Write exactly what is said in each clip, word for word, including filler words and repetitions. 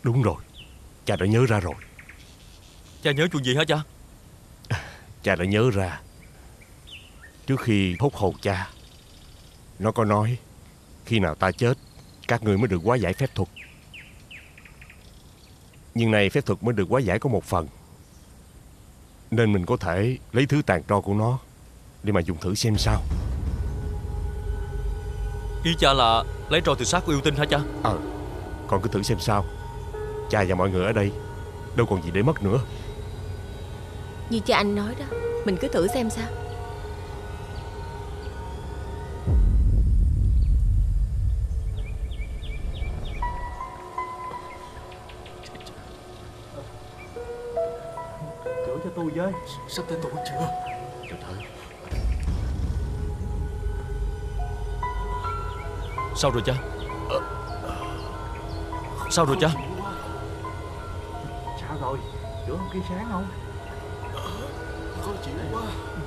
Đúng rồi, cha đã nhớ ra rồi. Cha nhớ chuyện gì hả cha? Cha đã nhớ ra. Trước khi hút hồn cha, nó có nói khi nào ta chết, các ngươi mới được hóa giải phép thuật. Nhưng này phép thuật mới được hóa giải có một phần, nên mình có thể lấy thứ tàn tro của nó để mà dùng thử xem sao. Ý cha là lấy tro từ xác của yêu tinh hả cha? Ờ, con cứ thử xem sao. Cha và mọi người ở đây đâu còn gì để mất nữa. Như cha anh nói đó, mình cứ thử xem sao. Chữa cho tôi với. Sắp tới tôi chưa? Từ từ. Sao rồi cha? Sao rồi cha? Sao rồi? Chữa không kia sáng không? Khó chịu quá.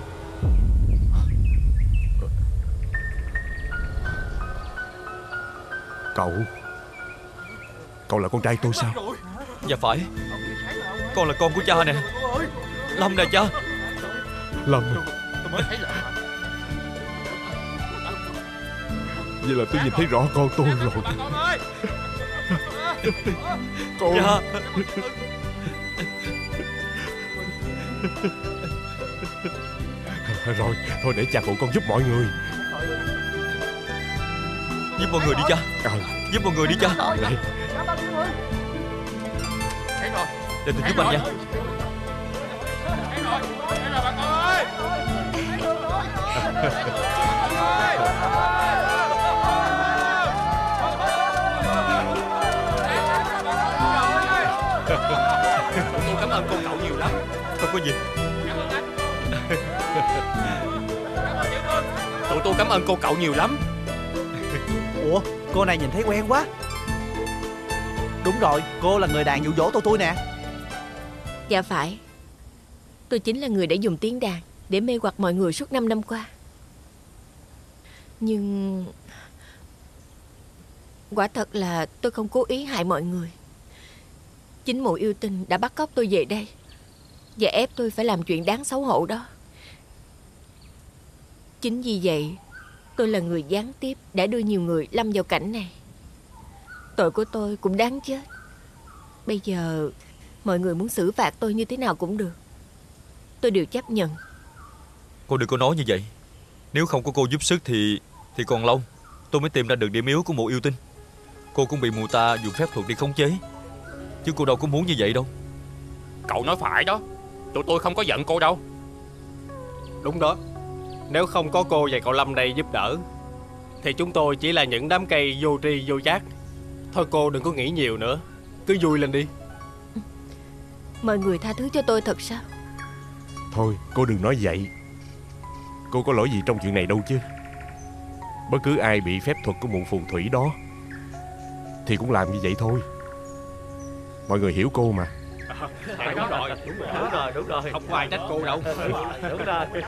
Cậu Cậu là con trai tôi sao? Dạ phải. Con là con của cha nè. Lâm nè cha. Lâm. Vậy là tôi nhìn thấy rõ con tôi rồi. Con. Cha. Rồi, thôi để cha phụ con giúp mọi người. Giúp mọi người đi cha. À. Giúp mọi người đi cha. Đây. Để tôi giúp anh nha. Tôi cảm ơn cô cậu nhiều lắm. Không có gì. Tụi tôi cảm ơn cô cậu nhiều lắm. Ủa, cô này nhìn thấy quen quá. Đúng rồi, cô là người đàn dụ dỗ tụi tôi nè. Dạ phải. Tôi chính là người đã dùng tiếng đàn để mê hoặc mọi người suốt năm năm qua. Nhưng quả thật là tôi không cố ý hại mọi người. Chính mụ yêu tinh đã bắt cóc tôi về đây và ép tôi phải làm chuyện đáng xấu hổ đó. Chính vì vậy tôi là người gián tiếp đã đưa nhiều người lâm vào cảnh này. Tội của tôi cũng đáng chết. Bây giờ mọi người muốn xử phạt tôi như thế nào cũng được, tôi đều chấp nhận. Cô đừng có nói như vậy. Nếu không có cô giúp sức thì Thì còn lâu tôi mới tìm ra được điểm yếu của mụ yêu tinh. Cô cũng bị mụ ta dùng phép thuật để khống chế, chứ cô đâu có muốn như vậy đâu. Cậu nói phải đó. Tụi tôi không có giận cô đâu. Đúng đó. Nếu không có cô và cậu Lâm đây giúp đỡ thì chúng tôi chỉ là những đám cây vô tri vô giác. Thôi cô đừng có nghĩ nhiều nữa, cứ vui lên đi. Mọi người tha thứ cho tôi thật sao? Thôi cô đừng nói vậy. Cô có lỗi gì trong chuyện này đâu chứ. Bất cứ ai bị phép thuật của mụ phù thủy đó thì cũng làm như vậy thôi. Mọi người hiểu cô mà. À, đúng rồi, đúng rồi, đúng rồi, đúng rồi. Không có ai trách cô đâu. Đúng rồi.